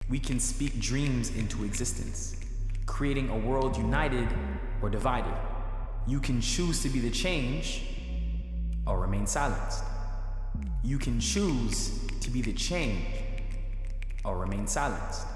We can speak dreams into existence, creating a world united or divided. You can choose to be the change or remain silenced. You can choose to be the change or remain silenced.